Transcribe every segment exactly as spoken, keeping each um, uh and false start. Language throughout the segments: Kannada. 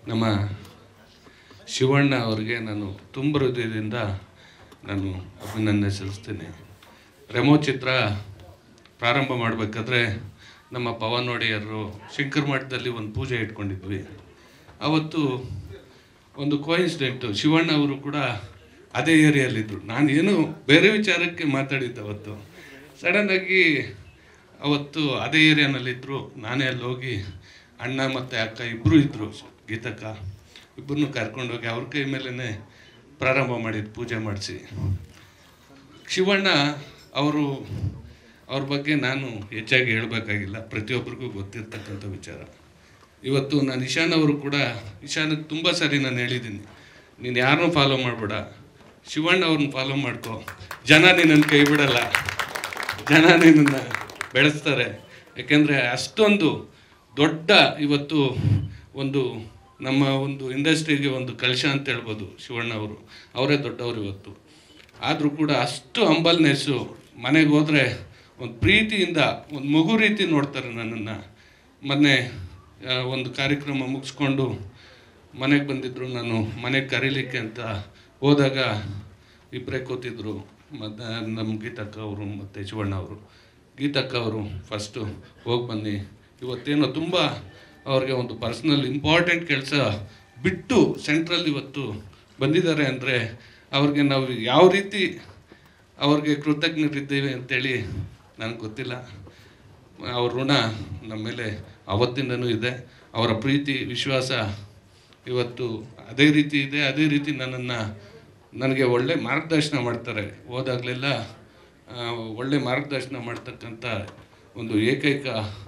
ನಮ್ಮ ಶಿವಣ್ಣ ಅವರಿಗೆ ನಾನು ತುಂಬ ಹೃದಯದಿಂದ ನಾನು ಅಭಿನಂದನೆ ಸಲ್ಲಿಸ್ತೀನಿ. ರೆಮೋ ಚಿತ್ರ ಪ್ರಾರಂಭ ಮಾಡಬೇಕಾದ್ರೆ ನಮ್ಮ ಪವನ್ವಾಡಿಯರು ಶಂಕರ ಮಠದಲ್ಲಿ ಒಂದು ಪೂಜೆ ಇಟ್ಕೊಂಡಿದ್ವಿ. ಅವತ್ತು ಒಂದು ಕೋಇನ್ಸಿಡೆಂಟು, ಶಿವಣ್ಣ ಅವರು ಕೂಡ ಅದೇ ಏರಿಯಲ್ಲಿದ್ದರು. ನಾನು ಏನು ಬೇರೆ ವಿಚಾರಕ್ಕೆ ಮಾತಾಡಿದ್ದೆ ಅವತ್ತು. ಸಡನ್ನಾಗಿ ಅವತ್ತು ಅದೇ ಏರಿಯಾನಲ್ಲಿದ್ದರು. ನಾನೇ ಅಲ್ಲಿ ಹೋಗಿ ಅಣ್ಣ ಮತ್ತು ಅಕ್ಕ ಇಬ್ಬರು ಇದ್ದರು, ಗೀತಕ್ಕ ಇಬ್ಬರನ್ನೂ ಕರ್ಕೊಂಡೋಗಿ ಅವ್ರ ಕೈ ಮೇಲೇ ಪ್ರಾರಂಭ ಮಾಡಿದ್ದು ಪೂಜೆ ಮಾಡಿಸಿ. ಶಿವಣ್ಣ ಅವರು ಅವ್ರ ಬಗ್ಗೆ ನಾನು ಹೆಚ್ಚಾಗಿ ಹೇಳಬೇಕಾಗಿಲ್ಲ, ಪ್ರತಿಯೊಬ್ಬರಿಗೂ ಗೊತ್ತಿರ್ತಕ್ಕಂಥ ವಿಚಾರ. ಇವತ್ತು ನಾನು ಇಶಾನ್ ಅವರು ಕೂಡ, ಇಶಾನಿಗೆ ತುಂಬ ಸರಿ ನಾನು ಹೇಳಿದ್ದೀನಿ, ನೀನು ಯಾರನ್ನೂ ಫಾಲೋ ಮಾಡಬೇಡ, ಶಿವಣ್ಣ ಅವ್ರನ್ನ ಫಾಲೋ ಮಾಡ್ಕೊ, ಜನ ನಿನ್ನನ್ನು ಕೈ ಬಿಡಲ್ಲ, ಜನ ನಿನ್ನನ್ನು ಬೆಳೆಸ್ತಾರೆ. ಯಾಕೆಂದರೆ ಅಷ್ಟೊಂದು ದೊಡ್ಡ ಇವತ್ತು ಒಂದು ನಮ್ಮ ಒಂದು ಇಂಡಸ್ಟ್ರಿಗೆ ಒಂದು ಕಳಶ ಅಂತ ಹೇಳ್ಬೋದು ಶಿವಣ್ಣ ಅವರು. ಅವರೇ ದೊಡ್ಡವರು ಇವತ್ತು. ಆದರೂ ಕೂಡ ಅಷ್ಟು ಹಂಬಲ್ನೆಸ್ಸು, ಮನೆಗೆ ಹೋದರೆ ಒಂದು ಪ್ರೀತಿಯಿಂದ ಒಂದು ಮಗು ರೀತಿ ನೋಡ್ತಾರೆ ನನ್ನನ್ನು. ಮೊನ್ನೆ ಒಂದು ಕಾರ್ಯಕ್ರಮ ಮುಗಿಸ್ಕೊಂಡು ಮನೆಗೆ ಬಂದಿದ್ದರು. ನಾನು ಮನೆಗೆ ಕರೀಲಿಕ್ಕೆ ಅಂತ ಹೋದಾಗ ಇಬ್ಬರೇ ಕೂತಿದ್ರು, ಮತ್ತು ನಮ್ಮ ಗೀತಕ್ಕ ಅವರು ಮತ್ತು ಶಿವಣ್ಣ ಅವರು. ಗೀತಕ್ಕ ಅವರು ಫಸ್ಟು ಹೋಗಿ ಬನ್ನಿ, ಇವತ್ತೇನೋ ತುಂಬ ಅವ್ರಿಗೆ ಒಂದು ಪರ್ಸ್ನಲ್ ಇಂಪಾರ್ಟೆಂಟ್ ಕೆಲಸ ಬಿಟ್ಟು ಸೆಂಟ್ರಲ್ಲಿ ಇವತ್ತು ಬಂದಿದ್ದಾರೆ ಅಂದರೆ ಅವ್ರಿಗೆ ನಾವು ಯಾವ ರೀತಿ ಅವ್ರಿಗೆ ಕೃತಜ್ಞರಿದ್ದೀವಿ ಅಂತೇಳಿ ನನಗೆ ಗೊತ್ತಿಲ್ಲ. ಅವ್ರ ಋಣ ನಮ್ಮ ಮೇಲೆ ಅವತ್ತಿಂದನೂ ಇದೆ. ಅವರ ಪ್ರೀತಿ ವಿಶ್ವಾಸ ಇವತ್ತು ಅದೇ ರೀತಿ ಇದೆ. ಅದೇ ರೀತಿ ನನ್ನನ್ನು ನನಗೆ ಒಳ್ಳೆ ಮಾರ್ಗದರ್ಶನ ಮಾಡ್ತಾರೆ. ಹೋದಾಗಲೆಲ್ಲ ಒಳ್ಳೆ ಮಾರ್ಗದರ್ಶನ ಮಾಡ್ತಕ್ಕಂಥ ಒಂದು ಏಕೈಕ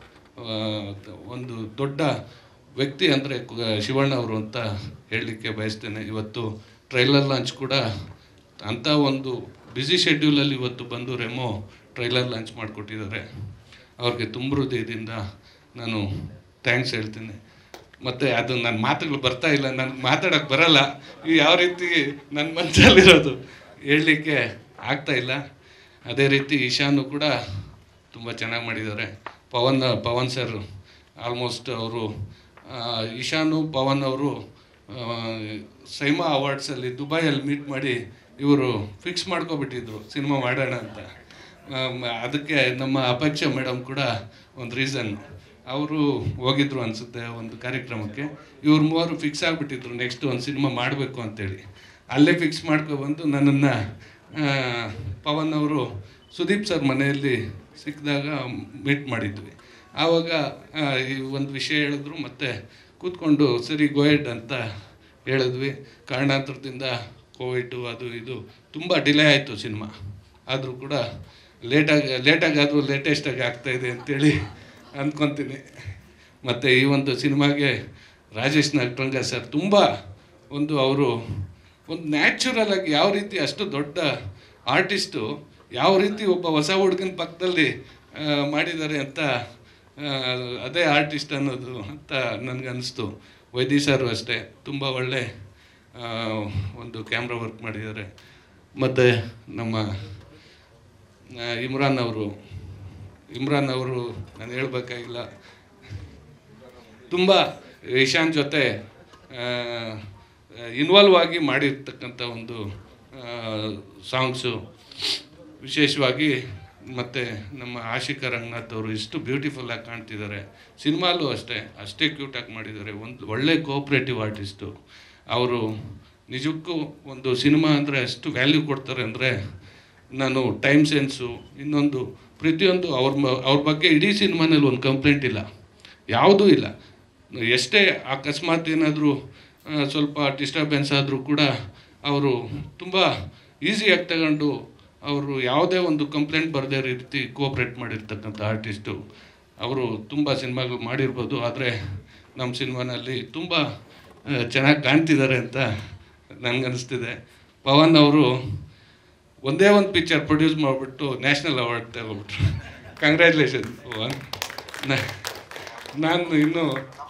ಒಂದು ದೊಡ್ಡ ವ್ಯಕ್ತಿ ಅಂದರೆ ಶಿವಣ್ಣ ಅವರು ಅಂತ ಹೇಳಲಿಕ್ಕೆ ಬಯಸ್ತೇನೆ. ಇವತ್ತು ಟ್ರೈಲರ್ ಲಾಂಚ್ ಕೂಡ ಅಂಥ ಒಂದು ಬ್ಯುಸಿ ಶೆಡ್ಯೂಲಲ್ಲಿ ಇವತ್ತು ಬಂದು ರೆಮೋ ಟ್ರೈಲರ್ ಲಾಂಚ್ ಮಾಡಿಕೊಟ್ಟಿದ್ದಾರೆ. ಅವ್ರಿಗೆ ತುಂಬ ಹೃದಯದಿಂದ ನಾನು ಥ್ಯಾಂಕ್ಸ್ ಹೇಳ್ತೀನಿ. ಮತ್ತು ಅದು ನನ್ನ ಮಾತುಗಳು ಬರ್ತಾ ಇಲ್ಲ, ನನಗೆ ಮಾತಾಡೋಕ್ಕೆ ಬರಲ್ಲ. ಇವು ಯಾವ ರೀತಿ ನನ್ನ ಮನಸ್ಸಲ್ಲಿರೋದು ಹೇಳಲಿಕ್ಕೆ ಆಗ್ತಾಯಿಲ್ಲ. ಅದೇ ರೀತಿ ಇಶಾನು ಕೂಡ ತುಂಬ ಚೆನ್ನಾಗಿ ಮಾಡಿದ್ದಾರೆ. ಪವನ್ ಪವನ್ ಸರ್ ಆಲ್ಮೋಸ್ಟ್ ಅವರು ಇಶಾನು ಪವನ್ ಅವರು ಸೈಮಾ ಅವಾರ್ಡ್ಸಲ್ಲಿ ದುಬೈಯಲ್ಲಿ ಮೀಟ್ ಮಾಡಿ ಇವರು ಫಿಕ್ಸ್ ಮಾಡ್ಕೊಬಿಟ್ಟಿದ್ರು ಸಿನಿಮಾ ಮಾಡೋಣ ಅಂತ. ಅದಕ್ಕೆ ನಮ್ಮ ಅಪೇಕ್ಷೆ ಮೇಡಮ್ ಕೂಡ ಒಂದು ರೀಸನ್. ಅವರು ಹೋಗಿದ್ರು ಅನಿಸುತ್ತೆ ಒಂದು ಕಾರ್ಯಕ್ರಮಕ್ಕೆ. ಇವ್ರು ಮೂವರು ಫಿಕ್ಸ್ ಆಗಿಬಿಟ್ಟಿದ್ರು ನೆಕ್ಸ್ಟ್ ಒಂದು ಸಿನಿಮಾ ಮಾಡಬೇಕು ಅಂತೇಳಿ. ಅಲ್ಲೇ ಫಿಕ್ಸ್ ಮಾಡ್ಕೊಬಂದು ನನ್ನನ್ನು ಪವನ್ ಅವರು ಸುದೀಪ್ ಸರ್ ಮನೆಯಲ್ಲಿ ಸಿಕ್ಕಿದಾಗ ಮೀಟ್ ಮಾಡಿದ್ವಿ. ಆವಾಗ ಈ ಒಂದು ವಿಷಯ ಹೇಳಿದ್ರು, ಮತ್ತು ಕೂತ್ಕೊಂಡು ಸರಿ ಗೋಯೆಡ್ ಅಂತ ಹೇಳಿದ್ವಿ. ಕಾರಣಾಂತರದಿಂದ ಕೋವಿಡು ಅದು ಇದು ತುಂಬ ಡಿಲೇ ಆಯಿತು ಸಿನಿಮಾ. ಆದರೂ ಕೂಡ ಲೇಟಾಗಿ ಲೇಟಾಗಿ ಆದರೂ ಲೇಟೆಸ್ಟಾಗಿ ಆಗ್ತಾಯಿದೆ ಅಂಥೇಳಿ ಅಂದ್ಕೊತೀನಿ. ಮತ್ತು ಈ ಒಂದು ಸಿನಿಮಾಗೆ ರಾಜೇಶ್ ನಾಗರಂಗ ಸರ್ ತುಂಬ ಒಂದು ಅವರು ಒಂದು ನ್ಯಾಚುರಲಾಗಿ ಯಾವ ರೀತಿ ಅಷ್ಟು ದೊಡ್ಡ ಆರ್ಟಿಸ್ಟು ಯಾವ ರೀತಿ ಒಬ್ಬ ಹೊಸ ಹುಡುಗನ ಪಕ್ಕದಲ್ಲಿ ಮಾಡಿದ್ದಾರೆ ಅಂತ, ಅದೇ ಆರ್ಟಿಸ್ಟ್ ಅನ್ನೋದು ಅಂತ ನನಗನ್ನಿಸ್ತು. ವೈದ್ಯ ಸರ್ ಅಷ್ಟೇ ತುಂಬ ಒಳ್ಳೆ ಒಂದು ಕ್ಯಾಮ್ರಾ ವರ್ಕ್ ಮಾಡಿದ್ದಾರೆ. ಮತ್ತು ನಮ್ಮ ಇಮ್ರಾನ್ ಅವರು ಇಮ್ರಾನ್ ಅವರು ನಾನು ಹೇಳಬೇಕಾಗಿಲ್ಲ, ತುಂಬ ಇಶಾನ್ ಜೊತೆ ಇನ್ವಾಲ್ವ್ ಆಗಿ ಮಾಡಿರ್ತಕ್ಕಂಥ ಒಂದು ಸಾಂಗ್ಸು ವಿಶೇಷವಾಗಿ. ಮತ್ತು ನಮ್ಮ ಆಶಿಕಾ ರಂಗನಾಥ್ ಅವರು ಎಷ್ಟು ಬ್ಯೂಟಿಫುಲ್ಲಾಗಿ ಕಾಣ್ತಿದ್ದಾರೆ. ಸಿನಿಮಾಲೂ ಅಷ್ಟೇ ಅಷ್ಟೇ ಕ್ಯೂಟಾಗಿ ಮಾಡಿದ್ದಾರೆ. ಒಂದು ಒಳ್ಳೆ ಕೋಆಪ್ರೇಟಿವ್ ಆರ್ಟಿಸ್ಟು ಅವರು. ನಿಜಕ್ಕೂ ಒಂದು ಸಿನಿಮಾ ಅಂದರೆ ಅಷ್ಟು ವ್ಯಾಲ್ಯೂ ಕೊಡ್ತಾರೆ ಅಂದರೆ, ನಾನು ಟೈಮ್ ಸೆನ್ಸು ಇನ್ನೊಂದು ಪ್ರತಿಯೊಂದು ಅವ್ರ ಅವ್ರ ಬಗ್ಗೆ ಇಡೀ ಸಿನಿಮಾನಲ್ಲಿ ಒಂದು ಕಂಪ್ಲೇಂಟ್ ಇಲ್ಲ, ಯಾವುದೂ ಇಲ್ಲ. ಎಷ್ಟೇ ಅಕಸ್ಮಾತ್ ಏನಾದರೂ ಸ್ವಲ್ಪ ಡಿಸ್ಟರ್ಬೆನ್ಸ್ ಆದರೂ ಕೂಡ ಅವರು ತುಂಬ ಈಸಿಯಾಗಿ ತಗೊಂಡು ಅವರು ಯಾವುದೇ ಒಂದು ಕಂಪ್ಲೇಂಟ್ ಬರದೇ ರೀತಿ ಕೋಆಪ್ರೇಟ್ ಮಾಡಿರ್ತಕ್ಕಂಥ ಆರ್ಟಿಸ್ಟು ಅವರು. ತುಂಬ ಸಿನಿಮಾಗಳು ಮಾಡಿರ್ಬೋದು, ಆದರೆ ನಮ್ಮ ಸಿನಿಮಾನಲ್ಲಿ ತುಂಬ ಚೆನ್ನಾಗಿ ಕಾಣ್ತಿದ್ದಾರೆ ಅಂತ ನನಗನ್ನಿಸ್ತಿದೆ. ಪವನ್ ಅವರು ಒಂದೇ ಒಂದು ಪಿಕ್ಚರ್ ಪ್ರೊಡ್ಯೂಸ್ ಮಾಡಿಬಿಟ್ಟು ನ್ಯಾಷನಲ್ ಅವಾರ್ಡ್ ತಗೊಬಿಟ್ರು. ಕಂಗ್ರ್ಯಾಚುಲೇಷನ್ ಪವನ್. ನಾನು ಇನ್ನೂ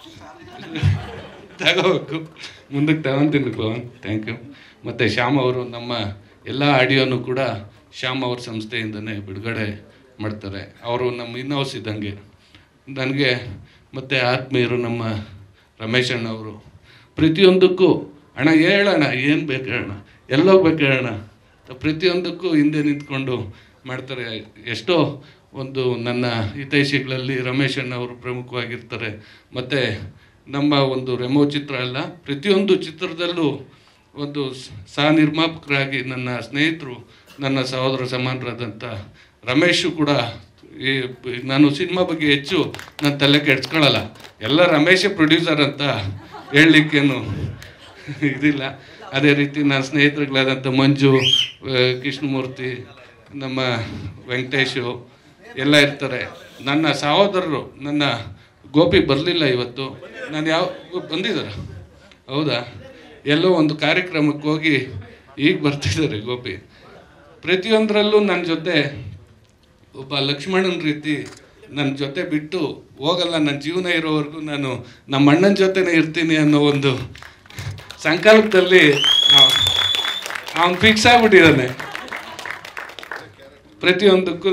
ತಗೋಬೇಕು, ಮುಂದಕ್ಕೆ ತಗೊತೀನಿ ಪವನ್. Thank you. ಮತ್ತು ಶ್ಯಾಮ್ ಅವರು ನಮ್ಮ ಎಲ್ಲ ಆಡಿಯೋನು ಕೂಡ ಶ್ಯಾಮ್ ಅವ್ರ ಸಂಸ್ಥೆಯಿಂದನೇ ಬಿಡುಗಡೆ ಮಾಡ್ತಾರೆ. ಅವರು ನಮ್ಮ ಇನ್ಹೌಸ್ ಇದ್ದಂಗೆ ನನಗೆ. ಮತ್ತು ಆತ್ಮೀಯರು ನಮ್ಮ ರಮೇಶ್ ಅಣ್ಣವರು ಪ್ರತಿಯೊಂದಕ್ಕೂ ಅಣ್ಣ ಹೇಳೋಣ, ಏನು ಬೇಕು ಹೇಳೋಣ, ಎಲ್ಲೋಗ್ಬೇಕು ಹೇಳೋಣ, ಪ್ರತಿಯೊಂದಕ್ಕೂ ಹಿಂದೆ ನಿಂತ್ಕೊಂಡು ಮಾಡ್ತಾರೆ. ಎಷ್ಟೋ ಒಂದು ನನ್ನ ಹಿತೈಷಿಗಳಲ್ಲಿ ರಮೇಶ್ ಅಣ್ಣ ಅವರು ಪ್ರಮುಖವಾಗಿರ್ತಾರೆ. ಮತ್ತು ನಮ್ಮ ಒಂದು ರೆಮೋ ಚಿತ್ರ ಅಲ್ಲ, ಪ್ರತಿಯೊಂದು ಚಿತ್ರದಲ್ಲೂ ಒಂದು ಸಹ ನಿರ್ಮಾಪಕರಾಗಿ ನನ್ನ ಸ್ನೇಹಿತರು, ನನ್ನ ಸಹೋದರ ಸಮಾನರಾದಂಥ ರಮೇಶು ಕೂಡ, ಈ ನಾನು ಸಿನಿಮಾ ಬಗ್ಗೆ ಹೆಚ್ಚು ನಾನು ತಲೆ ಕೆಡ್ಸ್ಕೊಳ್ಳಲ್ಲ, ಎಲ್ಲ ರಮೇಶೇ ಪ್ರೊಡ್ಯೂಸರ್ ಅಂತ ಹೇಳಲಿಕ್ಕೇನು ಇದಿಲ್ಲ. ಅದೇ ರೀತಿ ನನ್ನ ಸ್ನೇಹಿತರುಗಳಾದಂಥ ಮಂಜು, ಕೃಷ್ಣಮೂರ್ತಿ, ನಮ್ಮ ವೆಂಕಟೇಶು ಎಲ್ಲ ಇರ್ತಾರೆ. ನನ್ನ ಸಹೋದರರು, ನನ್ನ ಗೋಪಿ ಬರಲಿಲ್ಲ ಇವತ್ತು, ನಾನು ಯಾವ ಬಂದಿದ್ದಾರೆ ಹೌದಾ, ಎಲ್ಲೋ ಒಂದು ಕಾರ್ಯಕ್ರಮಕ್ಕೆ ಹೋಗಿ ಈಗ ಬರ್ತಿದ್ದಾರೆ ಗೋಪಿ. ಪ್ರತಿಯೊಂದರಲ್ಲೂ ನನ್ನ ಜೊತೆ ಒಬ್ಬ ಲಕ್ಷ್ಮಣನ ರೀತಿ ನನ್ನ ಜೊತೆ ಬಿಟ್ಟು ಹೋಗಲ್ಲ. ನನ್ನ ಜೀವನ ಇರೋವರೆಗೂ ನಾನು ನಮ್ಮ ಅಣ್ಣನ ಜೊತೆನೇ ಇರ್ತೀನಿ ಅನ್ನೋ ಒಂದು ಸಂಕಲ್ಪದಲ್ಲಿ ಅವನು ಫಿಕ್ಸ್ ಆಗಿಬಿಟ್ಟಿದ್ದಾನೆ. ಪ್ರತಿಯೊಂದಕ್ಕೂ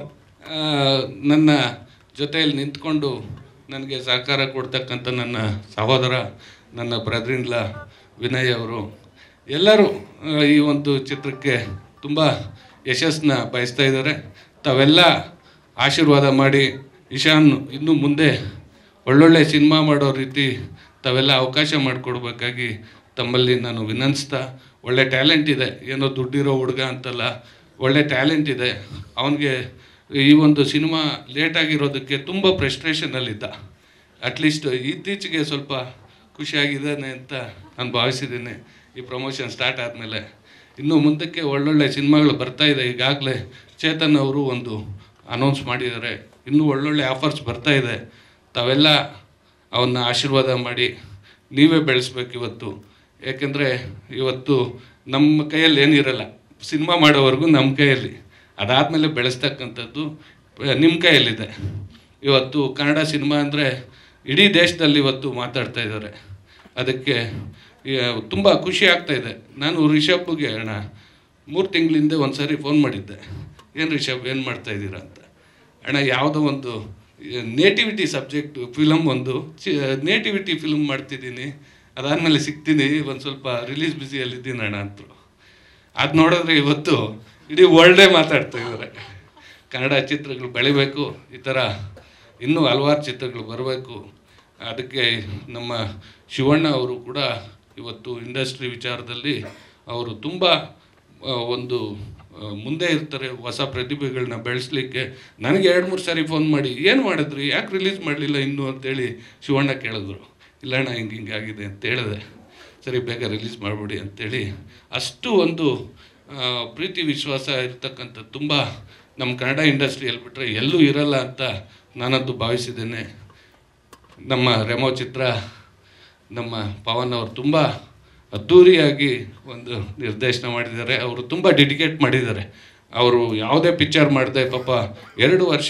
ನನ್ನ ಜೊತೆಯಲ್ಲಿ ನಿಂತ್ಕೊಂಡು ನನಗೆ ಸಹಕಾರ ಕೊಡ್ತಕ್ಕಂಥ ನನ್ನ ಸಹೋದರ, ನನ್ನ ಬ್ರದರ್-ಇನ್-ಲಾ ವಿನಯ್ ಅವರು ಎಲ್ಲರೂ ಈ ಒಂದು ಚಿತ್ರಕ್ಕೆ ತುಂಬ ಯಶಸ್ಸನ್ನ ಬಯಸ್ತಾ ಇದ್ದಾರೆ. ತಾವೆಲ್ಲ ಆಶೀರ್ವಾದ ಮಾಡಿ ಇಶಾನ್ ಇನ್ನೂ ಮುಂದೆ ಒಳ್ಳೊಳ್ಳೆ ಸಿನಿಮಾ ಮಾಡೋ ರೀತಿ ತಾವೆಲ್ಲ ಅವಕಾಶ ಮಾಡಿಕೊಡ್ಬೇಕಾಗಿ ತಮ್ಮಲ್ಲಿ ನಾನು ವಿನಂತಿಸ್ತಾ, ಒಳ್ಳೆ ಟ್ಯಾಲೆಂಟ್ ಇದೆ, ಏನೋ ದುಡ್ಡಿರೋ ಹುಡುಗ ಅಂತಲ್ಲ, ಒಳ್ಳೆ ಟ್ಯಾಲೆಂಟ್ ಇದೆ ಅವನಿಗೆ. ಈ ಒಂದು ಸಿನಿಮಾ ಲೇಟಾಗಿರೋದಕ್ಕೆ ತುಂಬ ಫ್ರಸ್ಟ್ರೇಷನಲ್ಲಿದ್ದ, ಅಟ್ಲೀಸ್ಟ್ ಇತ್ತೀಚೆಗೆ ಸ್ವಲ್ಪ ಖುಷಿಯಾಗಿದ್ದಾನೆ ಅಂತ ನಾನು ಭಾವಿಸಿದ್ದೀನಿ. ಈ ಪ್ರಮೋಷನ್ ಸ್ಟಾರ್ಟ್ ಆದಮೇಲೆ ಇನ್ನು ಮುಂದಕ್ಕೆ ಒಳ್ಳೊಳ್ಳೆ ಸಿನಿಮಾಗಳು ಬರ್ತಾಯಿದೆ. ಈಗಾಗಲೇ ಚೇತನ್ ಅವರು ಒಂದು ಅನೌನ್ಸ್ ಮಾಡಿದ್ದಾರೆ, ಇನ್ನೂ ಒಳ್ಳೊಳ್ಳೆ ಆಫರ್ಸ್ ಬರ್ತಾಯಿದೆ. ತಾವೆಲ್ಲ ಅವನ್ನ ಆಶೀರ್ವಾದ ಮಾಡಿ ನೀವೇ ಬೆಳೆಸ್ಬೇಕು ಇವತ್ತು. ಏಕೆಂದರೆ ಇವತ್ತು ನಮ್ಮ ಕೈಯಲ್ಲಿ ಏನಿರಲ್ಲ, ಸಿನಿಮಾ ಮಾಡೋವರೆಗೂ ನಮ್ಮ ಕೈಯಲ್ಲಿ, ಅದಾದಮೇಲೆ ಬೆಳೆಸ್ತಕ್ಕಂಥದ್ದು ನಿಮ್ಮ ಕೈಯಲ್ಲಿದೆ. ಇವತ್ತು ಕನ್ನಡ ಸಿನಿಮಾ ಅಂದರೆ ಇಡೀ ದೇಶದಲ್ಲಿ ಇವತ್ತು ಮಾತಾಡ್ತಾ ಇದ್ದಾರೆ. ಅದಕ್ಕೆ ತುಂಬ ಖುಷಿ ಆಗ್ತಾಯಿದೆ. ನಾನು ರಿಷಬ್ಗೆ ಅಣ್ಣ ಮೂರು ತಿಂಗಳಿಂದ ಒಂದು ಸಾರಿ ಫೋನ್ ಮಾಡಿದ್ದೆ, ಏನು ರಿಷಬ್ ಏನು ಮಾಡ್ತಾಯಿದ್ದೀರಾ ಅಂತ. ಅಣ್ಣ ಯಾವುದೋ ಒಂದು ನೇಟಿವಿಟಿ ಸಬ್ಜೆಕ್ಟು ಫಿಲಮ್, ಒಂದು ಚಿ ನೇಟಿವಿಟಿ ಫಿಲ್ಮ್ ಮಾಡ್ತಿದ್ದೀನಿ, ಅದಾದಮೇಲೆ ಸಿಗ್ತೀನಿ, ಒಂದು ಸ್ವಲ್ಪ ರಿಲೀಸ್ ಬ್ಯುಸಿಯಲ್ಲಿದ್ದೀನಿ ಅಣ್ಣ ಅಂತರು. ಅದು ನೋಡಿದ್ರೆ ಇವತ್ತು ಇಡೀ ವರ್ಲ್ಡೇ ಮಾತಾಡ್ತಾ ಇದ್ದಾರೆ. ಕನ್ನಡ ಚಿತ್ರಗಳು ಬೆಳಿಬೇಕು, ಈ ಥರ ಇನ್ನೂ ಹಲವಾರು ಚಿತ್ರಗಳು ಬರಬೇಕು. ಅದಕ್ಕೆ ನಮ್ಮ ಶಿವಣ್ಣ ಅವರು ಕೂಡ ಇವತ್ತು ಇಂಡಸ್ಟ್ರಿ ವಿಚಾರದಲ್ಲಿ ಅವರು ತುಂಬ ಒಂದು ಮುಂದೆ ಇರ್ತಾರೆ, ಹೊಸ ಪ್ರತಿಭೆಗಳನ್ನ ಬೆಳೆಸಲಿಕ್ಕೆ. ನನಗೆ ಎರಡು ಮೂರು ಸಾರಿ ಫೋನ್ ಮಾಡಿ ಏನು ಮಾಡಿದ್ರಿ, ಯಾಕೆ ರಿಲೀಸ್ ಮಾಡಲಿಲ್ಲ ಇನ್ನೂ ಅಂತೇಳಿ ಶಿವಣ್ಣ ಕೇಳಿದ್ರು. ಇಲ್ಲಣ್ಣ ಹಿಂಗೆ ಹಿಂಗಾಗಿದೆ ಅಂತ ಹೇಳಿದೆ. ಸರಿ ಬೇಗ ರಿಲೀಸ್ ಮಾಡಿಬಿಡಿ ಅಂತೇಳಿ, ಅಷ್ಟು ಒಂದು ಪ್ರೀತಿ ವಿಶ್ವಾಸ ಇರ್ತಕ್ಕಂಥ ತುಂಬ ನಮ್ಮ ಕನ್ನಡ ಇಂಡಸ್ಟ್ರಿಯಲ್ಲಿ ಬಿಟ್ಟರೆ ಎಲ್ಲೂ ಇರಲ್ಲ ಅಂತ ನಾನಂತೂ ಭಾವಿಸಿದ್ದೇನೆ. ನಮ್ಮ ರೆಮೋ ಚಿತ್ರ ನಮ್ಮ ಪವನ್ ಅವರು ತುಂಬ ಅದ್ಧೂರಿಯಾಗಿ ಒಂದು ನಿರ್ದೇಶನ ಮಾಡಿದ್ದಾರೆ. ಅವರು ತುಂಬ ಡೆಡಿಕೇಟ್ ಮಾಡಿದ್ದಾರೆ. ಅವರು ಯಾವುದೇ ಪಿಕ್ಚರ್ ಮಾಡಿದೆ ಪಾಪ ಎರಡು ವರ್ಷ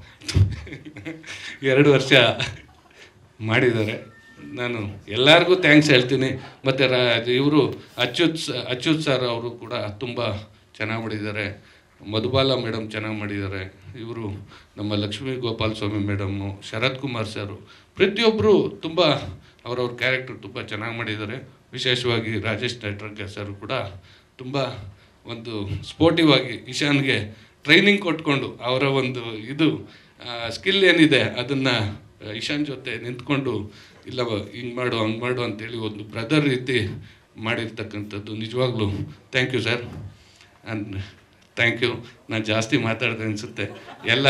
ಎರಡು ವರ್ಷ ಮಾಡಿದ್ದಾರೆ. ನಾನು ಎಲ್ಲರಿಗೂ ಥ್ಯಾಂಕ್ಸ್ ಹೇಳ್ತೀನಿ. ಮತ್ತು ರಾ ಇವರು ಅಚ್ಯುತ್ ಅಚ್ಯುತ್ ಸರ್ ಅವರು ಕೂಡ ತುಂಬ ಚೆನ್ನಾಗಿ ಮಾಡಿದ್ದಾರೆ. ಮಧುಬಾಲ ಮೇಡಮ್ ಚೆನ್ನಾಗಿ ಮಾಡಿದ್ದಾರೆ. ಇವರು ನಮ್ಮ ಲಕ್ಷ್ಮೀ ಗೋಪಾಲ ಸ್ವಾಮಿ ಮೇಡಮ್ಮು, ಶರತ್ ಕುಮಾರ್ ಸರು, ಪ್ರತಿಯೊಬ್ಬರು ತುಂಬ ಅವರವ್ರ ಕ್ಯಾರೆಕ್ಟರ್ ತುಂಬ ಚೆನ್ನಾಗಿ ಮಾಡಿದ್ದಾರೆ. ವಿಶೇಷವಾಗಿ ರಾಜೇಶ್ ನೈಟ್ರಂಗ ಸರ್ ಕೂಡ ತುಂಬ ಒಂದು ಸ್ಪೋರ್ಟಿವ್ ಆಗಿ ಇಶಾನ್ಗೆ ಟ್ರೈನಿಂಗ್ ಕೊಟ್ಕೊಂಡು ಅವರ ಒಂದು ಇದು ಸ್ಕಿಲ್ ಏನಿದೆ ಅದನ್ನು ಇಶಾನ್ ಜೊತೆ ನಿಂತ್ಕೊಂಡು ಇಲ್ಲ ಹಿಂಗೆ ಮಾಡು ಹಂಗೆ ಮಾಡು ಅಂತೇಳಿ ಒಂದು ಬ್ರದರ್ ರೀತಿ ಮಾಡಿರ್ತಕ್ಕಂಥದ್ದು ನಿಜವಾಗ್ಲೂ thank you sir. And thank you. ನಾನು ಜಾಸ್ತಿ ಮಾತಾಡಿದೆ ಅನಿಸುತ್ತೆ. ಎಲ್ಲ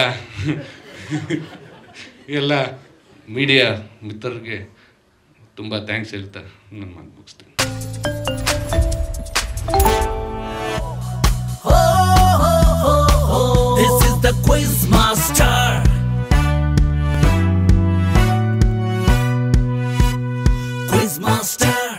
ಎಲ್ಲ ಮೀಡಿಯಾ ಮಿತ್ರರಿಗೆ ತುಂಬ ಥ್ಯಾಂಕ್ಸ್ ಹೇಳ್ತಾರೆ. ನಾನು ಮಾತು ಮುಗಿಸ್ತೀನಿ. This is the quiz master. Quiz master.